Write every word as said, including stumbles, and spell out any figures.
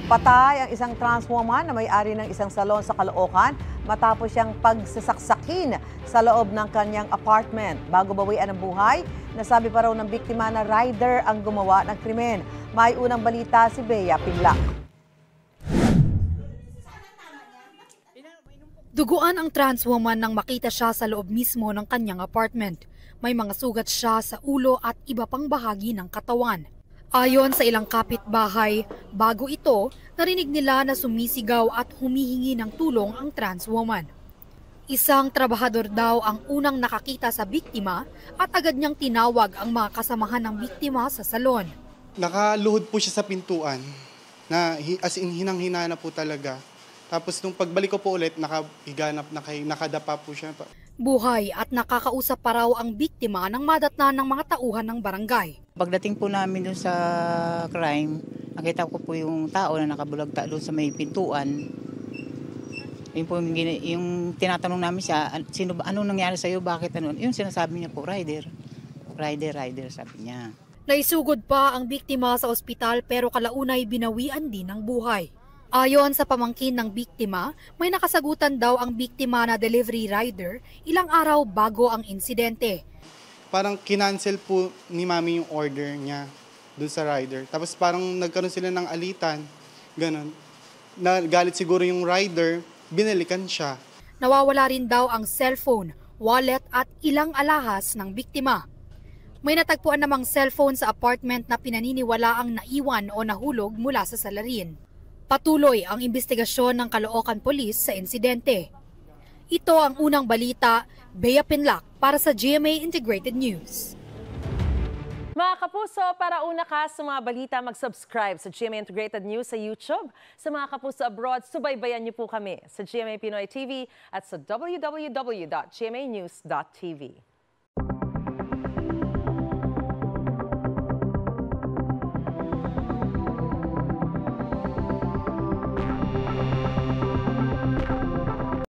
Patay ang isang trans woman na may-ari ng isang salon sa Caloocan matapos siyang pagsasaksakin sa loob ng kanyang apartment. Bago bawian ang buhay, nasabi pa raw ng biktima na rider ang gumawa ng krimen. May unang balita si Bea Pinlac. Duguan ang trans woman nang makita siya sa loob mismo ng kanyang apartment. May mga sugat siya sa ulo at iba pang bahagi ng katawan. Ayon sa ilang kapitbahay, bago ito, narinig nila na sumisigaw at humihingi ng tulong ang trans woman. Isang trabahador daw ang unang nakakita sa biktima at agad niyang tinawag ang mga kasamahan ng biktima sa salon. Nakaluhod po siya sa pintuan, na as in hinang-hina na po talaga. Tapos nung pagbalik ko po ulit, nakahiganap, nakadapa po siya. Buhay at nakakausap pa raw ang biktima ng madatnan ng mga tauhan ng barangay. Pagdating po namin doon sa crime, nakita ko po yung tao na nakabulagta doon sa may pintuan. Yung, po, yung tinatanong namin siya, sino ba, anong nangyari sa'yo, bakit ano? Yung sinasabi niya po, rider. Rider, rider, sabi niya. Naisugod pa ang biktima sa ospital pero kalaunay binawian din ng buhay. Ayon sa pamangkin ng biktima, may nakasagutan daw ang biktima na delivery rider ilang araw bago ang insidente. Parang kinancel po ni mami yung order niya doon sa rider. Tapos parang nagkaroon sila ng alitan, ganun. Nagalit siguro yung rider, binalikan siya. Nawawala rin daw ang cellphone, wallet at ilang alahas ng biktima. May natagpuan namang cellphone sa apartment na pinaniniwalaang naiwan o nahulog mula sa salarin. Patuloy ang investigasyon ng Caloocan Police sa insidente. Ito ang unang balita, Bea Pinlac para sa G M A Integrated News. Mga kapuso, para una ka sa mga balita, mag-subscribe sa G M A Integrated News sa YouTube. Sa mga kapuso abroad, subaybayan niyo po kami sa G M A Pinoy T V at sa w w w dot g m a news dot t v.